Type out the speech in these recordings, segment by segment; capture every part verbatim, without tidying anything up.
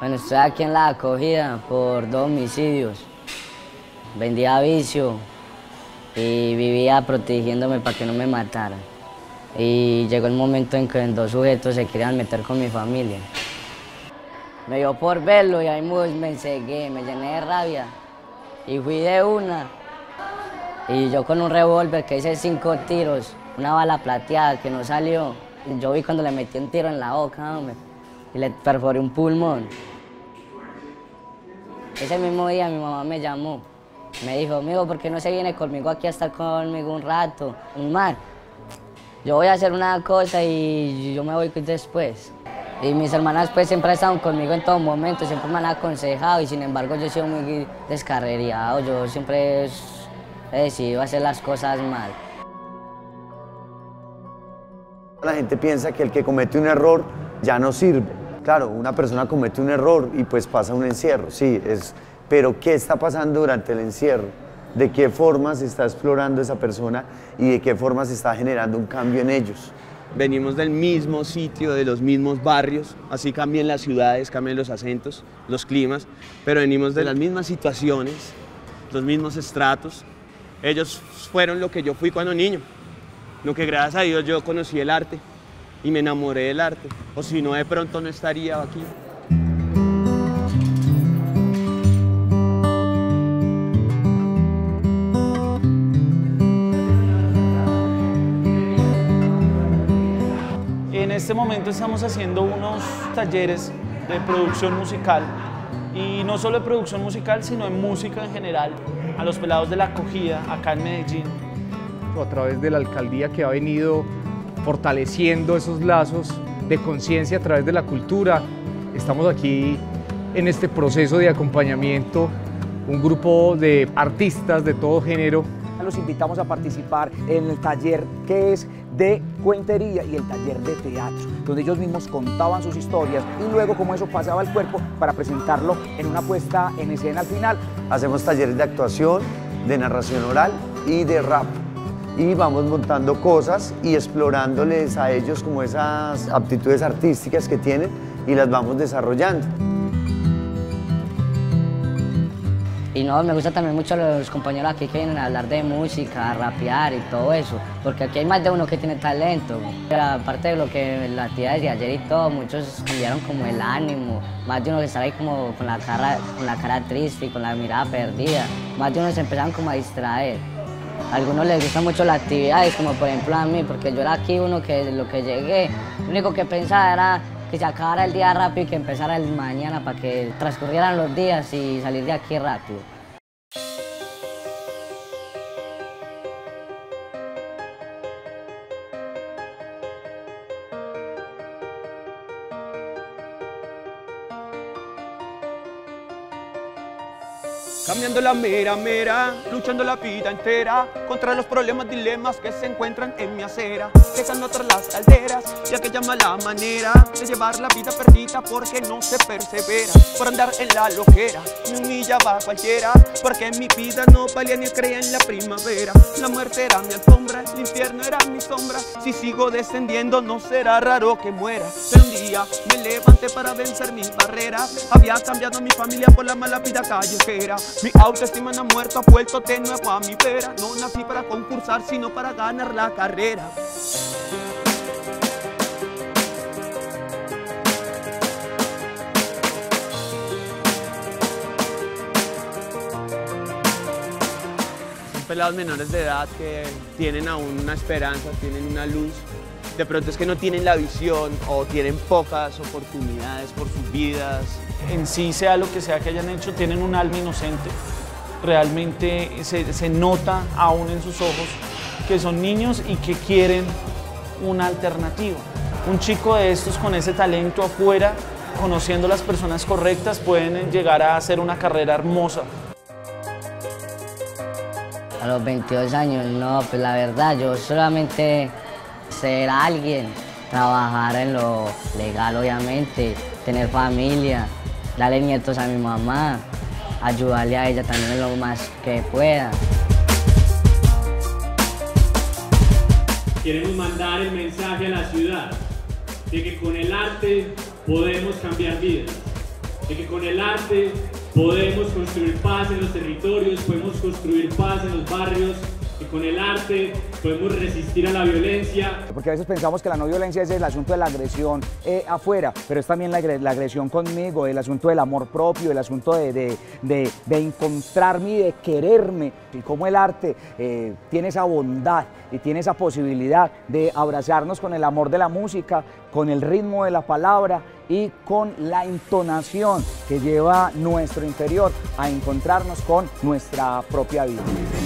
Bueno, estoy aquí en la acogida por dos homicidios. Vendía vicio y vivía protegiéndome para que no me mataran. Y llegó el momento en que dos sujetos se querían meter con mi familia. Me dio por verlo y ahí me encegué, me llené de rabia y fui de una. Y yo con un revólver que hice cinco tiros, una bala plateada que no salió. Yo vi cuando le metí un tiro en la boca, hombre, y le perforé un pulmón. Ese mismo día mi mamá me llamó. Me dijo, amigo, ¿por qué no se viene conmigo aquí a estar conmigo un rato? Un mar. Yo voy a hacer una cosa y yo me voy después. Y mis hermanas pues siempre han estado conmigo en todo momento, siempre me han aconsejado y sin embargo yo he sido muy descarriado, yo siempre he decidido hacer las cosas mal. La gente piensa que el que comete un error ya no sirve. Claro, una persona comete un error y pues pasa un encierro, sí, es, pero ¿qué está pasando durante el encierro? ¿De qué forma se está explorando esa persona y de qué forma se está generando un cambio en ellos? Venimos del mismo sitio, de los mismos barrios, así cambian las ciudades, cambian los acentos, los climas, pero venimos de las mismas situaciones, los mismos estratos. Ellos fueron lo que yo fui cuando niño, lo que gracias a Dios yo conocí el arte y me enamoré del arte, o si no de pronto no estaría aquí. En este momento estamos haciendo unos talleres de producción musical y no solo de producción musical, sino de música en general a los pelados de la acogida acá en Medellín. A través de la alcaldía que ha venido fortaleciendo esos lazos de conciencia a través de la cultura, estamos aquí en este proceso de acompañamiento, un grupo de artistas de todo género. Los invitamos a participar en el taller que es de cuentería y el taller de teatro, donde ellos mismos contaban sus historias y luego como eso pasaba al cuerpo para presentarlo en una puesta en escena al final. Hacemos talleres de actuación, de narración oral y de rap. Y vamos montando cosas y explorándoles a ellos como esas aptitudes artísticas que tienen y las vamos desarrollando. Y no, me gusta también mucho los compañeros aquí que vienen a hablar de música, a rapear y todo eso, porque aquí hay más de uno que tiene talento. Aparte de lo que la actividad de ayer y todo, muchos cambiaron como el ánimo, más de uno que estaba ahí como con la cara, con la cara triste y con la mirada perdida, más de uno se empezaron como a distraer. A algunos les gusta mucho las actividades, como por ejemplo a mí, porque yo era aquí uno que lo que llegué, lo único que pensaba era que se acabara el día rápido y que empezara el mañana para que transcurrieran los días y salir de aquí rápido. Cambiando la mera mera, luchando la vida entera contra los problemas, dilemas que se encuentran en mi acera, dejando atrás las calderas y aquella mala manera de llevar la vida perdida porque no se persevera, por andar en la loquera, me humillaba cualquiera, porque en mi vida no valía ni creía en la primavera. La muerte era mi alfombra, el infierno era mi sombra, si sigo descendiendo no será raro que muera. Pero un día me levanté para vencer mis barreras, había cambiado mi familia por la mala vida callejera. Mi autoestima no ha muerto, ha vuelto de nuevo a mi vera. No nací para concursar, sino para ganar la carrera. Son pelados menores de edad que tienen aún una esperanza, tienen una luz. De pronto es que no tienen la visión o tienen pocas oportunidades por sus vidas. En sí, sea lo que sea que hayan hecho, tienen un alma inocente. Realmente se, se nota aún en sus ojos que son niños y que quieren una alternativa. Un chico de estos con ese talento afuera, conociendo las personas correctas, pueden llegar a hacer una carrera hermosa. A los veintidós años, no, pues la verdad, yo solamente ser alguien, trabajar en lo legal obviamente, tener familia, darle nietos a mi mamá, ayudarle a ella también en lo más que pueda. Queremos mandar el mensaje a la ciudad de que con el arte podemos cambiar vidas. de que con el arte podemos construir paz en los territorios, podemos construir paz en los barrios, que con el arte podemos resistir a la violencia. Porque a veces pensamos que la no violencia es el asunto de la agresión eh, afuera, pero es también la, la agresión conmigo, el asunto del amor propio, el asunto de, de, de, de encontrarme y de quererme. Y cómo el arte eh, tiene esa bondad y tiene esa posibilidad de abrazarnos con el amor de la música, con el ritmo de la palabra y con la entonación que lleva nuestro interior a encontrarnos con nuestra propia vida.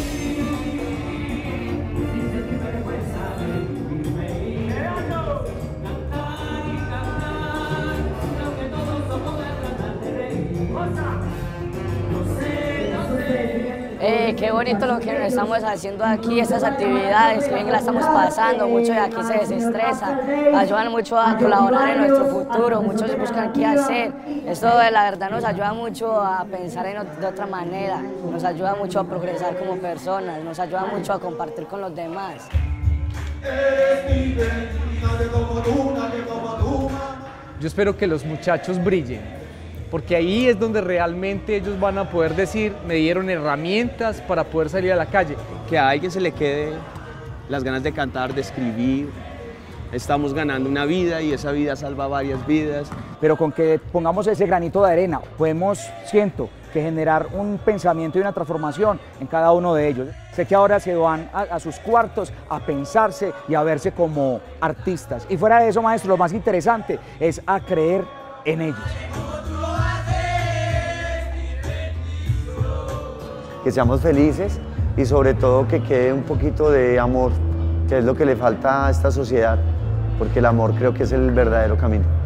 Eh, qué bonito lo que estamos haciendo aquí, estas actividades, que bien la estamos pasando, muchos de aquí se desestresan, ayudan mucho a colaborar en nuestro futuro, muchos buscan qué hacer. Esto la verdad nos ayuda mucho a pensar en, de otra manera, nos ayuda mucho a progresar como personas, nos ayuda mucho a compartir con los demás. Yo espero que los muchachos brillen, porque ahí es donde realmente ellos van a poder decir, me dieron herramientas para poder salir a la calle. Que a alguien se le quede las ganas de cantar, de escribir. Estamos ganando una vida y esa vida salva varias vidas. Pero con que pongamos ese granito de arena, podemos, siento, que generar un pensamiento y una transformación en cada uno de ellos. Sé que ahora se van a, a sus cuartos a pensarse y a verse como artistas. Y fuera de eso, maestro, lo más interesante es a creer en ellos. Que seamos felices y sobre todo que quede un poquito de amor, que es lo que le falta a esta sociedad, porque el amor creo que es el verdadero camino.